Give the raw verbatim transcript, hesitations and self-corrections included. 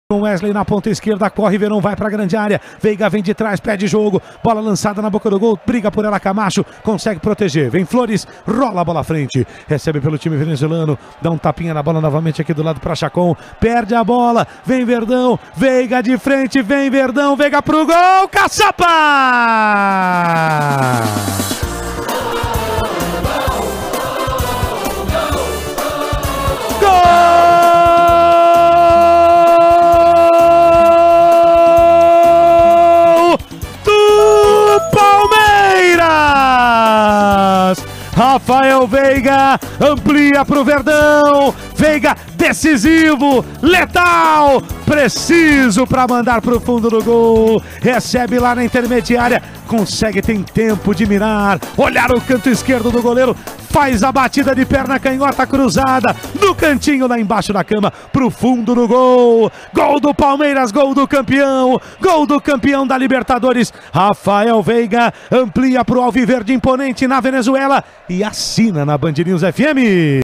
Com Wesley na ponta esquerda, corre, Verão vai para a grande área, Veiga vem de trás, pede jogo, bola lançada na boca do gol, briga por ela Camacho, consegue proteger, vem Flores, rola a bola à frente, recebe pelo time venezuelano, dá um tapinha na bola novamente aqui do lado para Chacon, perde a bola, vem Verdão, Veiga de frente, vem Verdão, Veiga pro gol, Caçapa! Rafael Veiga amplia para o Verdão, Veiga decisivo, letal, preciso para mandar para o fundo do gol, recebe lá na intermediária, consegue, tem tempo de mirar, olhar o canto esquerdo do goleiro, faz a batida de perna canhota cruzada, no cantinho lá embaixo da cama, pro fundo do gol, gol do Palmeiras, gol do campeão, gol do campeão da Libertadores, Rafael Veiga amplia pro Alviverde imponente na Venezuela e assina na Band News F M.